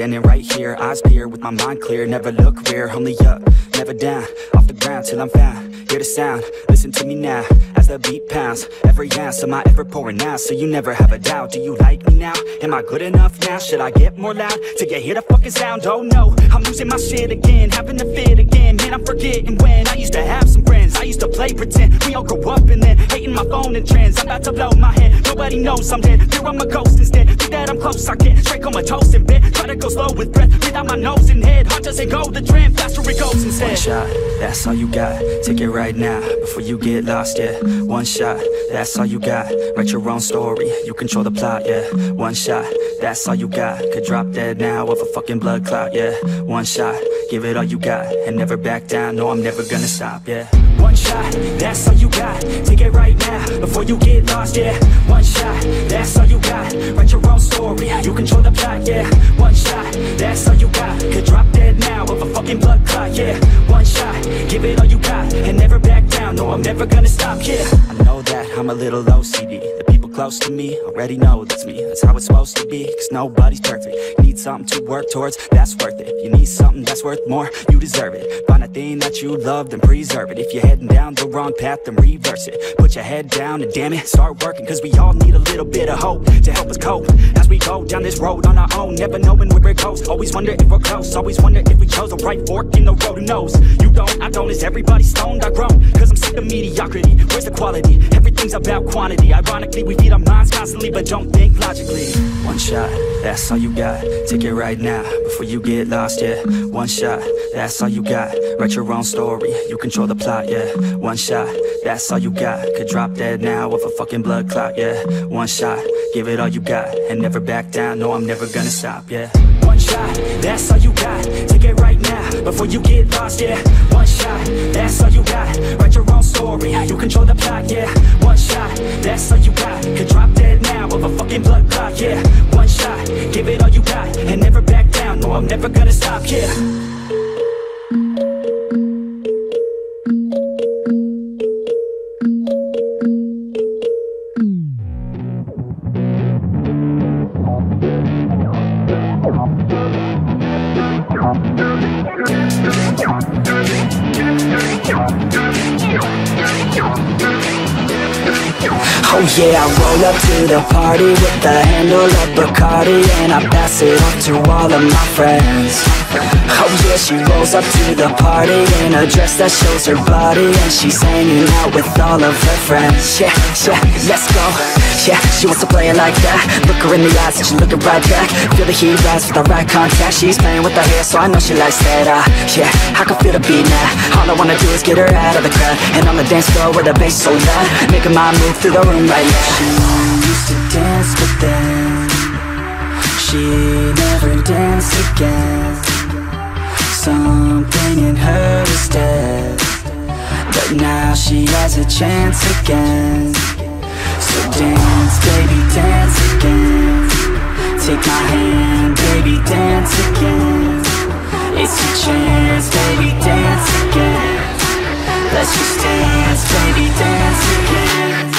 standing right here, eyes peer with my mind clear. Never look rear, only up, never down. Off the ground till I'm found, hear the sound. Listen to me now, as the beat pounds. Every ounce of my effort pouring out, so you never have a doubt. Do you like me now? Am I good enough now? Should I get more loud till you hear the fucking sound? Oh no, I'm losing my shit again, having to fit again. Man, I'm forgetting when I used to have some friends. I used to play pretend, we all grew up and then hating my phone and trends. I'm about to blow my head, nobody knows I'm dead. Fear I'm a ghost instead, think that I'm close, I get straight comatose in bed. Try to go slow with breath, without my nose and head. Heart doesn't go the trend, faster it goes instead. One shot, that's all you got, take it right now, before you get lost, yeah. One shot, that's all you got, write your own story, you control the plot, yeah. One shot, that's all you got, could drop dead now of a fucking blood clot, yeah. One shot, give it all you got, and never back down, no I'm never gonna stop, yeah. One shot, that's all you got, take it right now, before you get lost, yeah. One shot, that's all you got, write your own story, you control the plot, yeah. One shot, that's all you got, could drop dead now of a fucking blood clot, yeah. One shot, give it all you got, and never back down, no I'm never gonna stop, yeah. I know that I'm a little OCD, the people close to me already know that's me. That's how it's supposed to be, cause nobody's perfect. You need something to work towards, that's worth it. You need something that's worth more, you deserve it. Find a thing that you love, then preserve it. If you're heading down the wrong path, then reverse it. Put your head down and damn it, start working, cause we all need a little bit of hope to help us cope as we go down this road on our own, never knowing where it goes. Always wonder if we're close, always wonder if we chose the right fork in the road. Who knows? You don't, I don't, is everybody stoned? I grown, cause I'm sick of mediocrity. Where's the quality? Everything's about quantity. Ironically, we feed our minds constantly, but don't think logically. One shot, that's all you got, take it right now, before you get lost, yeah. One shot, that's all you got, write your own story, you control the plot, yeah. One shot, that's all you got, could drop dead now of a fucking blood clot, yeah. One shot, give it all you got, and never back down, no I'm never gonna stop, yeah. One shot, that's all you got, take it right now, before you get lost, yeah. One shot, that's all you got, write your own story, you control the plot, yeah. One shot, that's all you got, could drop dead now of a fucking blood clot, yeah. One shot, give it all you got, and never back down, no I'm never gonna stop, yeah. Oh yeah, I roll up to the party with the handle of Bacardi, and I pass it off to all of my friends. Oh yeah, she rolls up to the party in a dress that shows her body, and she's hanging out with all of her friends. Yeah, yeah, let's go. Yeah, she wants to play it like that. Look her in the eyes and she's looking right back. Feel the heat rise with the right contact. She's playing with her hair, so I know she likes that. Yeah, I can feel the beat now. All I wanna do is get her out of the crowd, and on the dance floor where the bass so loud, making my move through the room right now. She used to dance, but then she never danced again. Something in her was dead, but now she has a chance again. So dance, baby, dance again. Take my hand, baby, dance again. It's your chance, baby, dance again. Let's just dance, baby, dance again.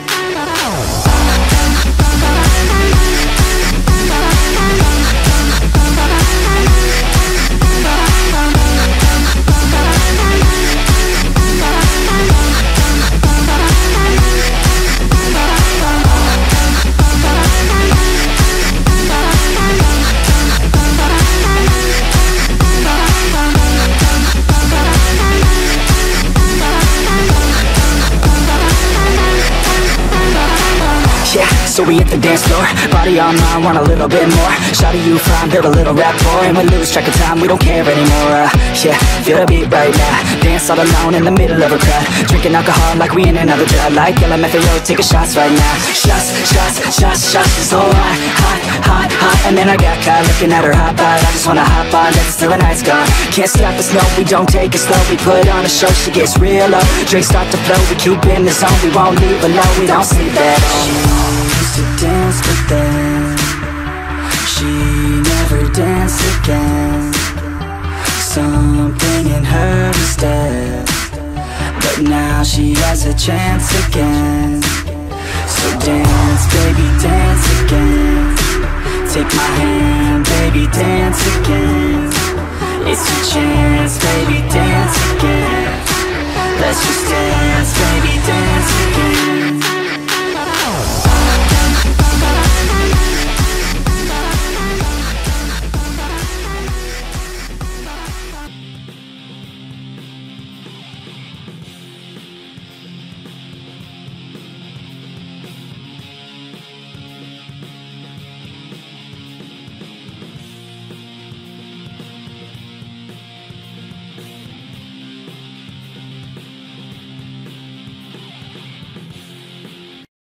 So we hit the dance floor, body on mine, want a little bit more. Shawty, you fine, build a little rapport, and we lose track of time, we don't care anymore. Yeah, feel the beat right now. Dance all alone in the middle of a crowd, drinking alcohol like we in another job. Like LMFAO, taking shots right now. Shots, shots, shots, shots. So hot, hot, hot, hot. And then I got caught looking at her hot bod. I just wanna hop on, dance till the night's gone. Can't stop us, no, we don't take it slow. We put on a show, she gets real low. Drinks start to flow, we keep in the zone. We won't leave alone, we don't sleep at all. To dance, but then she never danced again. Something in her is dead, but now she has a chance again. So dance, baby, dance again. take my hand, baby, dance again. It's your chance